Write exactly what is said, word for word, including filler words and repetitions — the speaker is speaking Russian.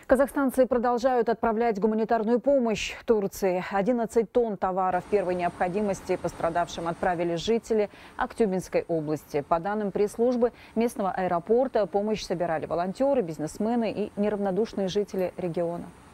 Казахстанцы продолжают отправлять гуманитарную помощь Турции. одиннадцать тонн товаров первой необходимости пострадавшим отправили жители Актюбинской области. По данным пресс-службы местного аэропорта, помощь собирали волонтеры, бизнесмены и неравнодушные жители региона.